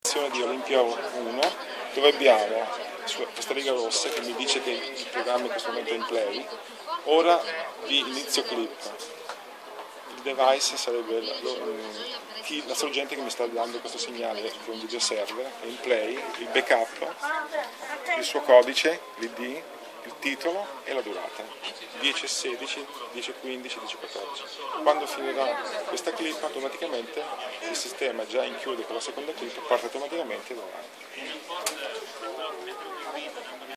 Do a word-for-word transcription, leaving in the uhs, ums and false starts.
Di Olimpia uno, dove abbiamo questa riga rossa che mi dice che il programma in questo momento è in play. Ora vi inizio clip. Il device sarebbe lo, chi, la sorgente che mi sta dando questo segnale, che è un video server, è in play, il backup, il suo codice, l'I D, il titolo e la durata, dieci e sedici, dieci e quindici, dieci e quattordici. Quando finirà questa clip automaticamente il sistema già in chiude con la seconda clip, parte automaticamente da avanti.